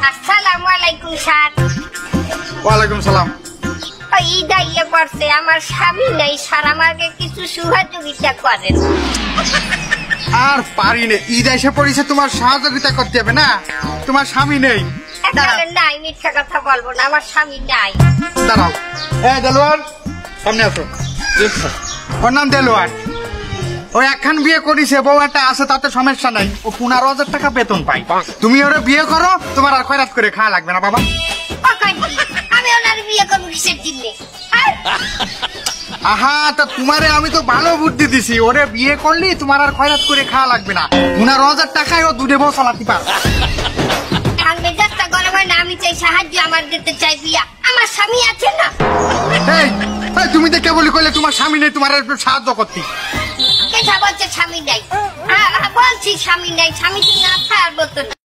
আসসালামু আলাইকুম স্যার। ওয়ালাইকুম সালাম। ঈদ আইয়া পড়ছে, আমার স্বামী নাই স্যার, আমাকে কিছু সহযোগিতা করেন। আর পারি না, ঈদ এসে পড়েছে, তোমার সহযোগিতা করতে হবে না? তোমার স্বামী নেই? নাই, মিথ্যা কথা বলবো না, আমার স্বামী নাই। দাঁড়াও, দেলোয়ার সামনে আসো। ওর নাম দেলোয়ার। ও একখান বিয়ে করেছে, বউ একটা আছে, তাতে সমস্যা নাই। ও 15,000 টাকা বেতন পাই। তুমি ওরা বিয়ে করো, তোমার আর খয়রাত করে খাওয়া লাগবে না বাবা। আমি ওনার বিয়ে করবো কিসের জন্য? আহা, তা তোমারে আমি তো ভালো বুদ্ধি দিছি, ওরে বিয়ে করলি তোমার আর খয়রাত করে খাওয়া লাগবে না। 15,000 টাকায় ও দুধে বউ চালাতে পারবে। মেজাজটা গরম হয় না, আমি চাই সাহায্য, আমার দিতে চাই বিয়া। আমার স্বামী আছে না? তুমি তো কেবলই কইলে তোমার স্বামী নেই, তোমার একটু সাহায্য করতে। বলছে স্বামী নাই, বলছি স্বামী নাই, স্বামী না থাকার বলতো না।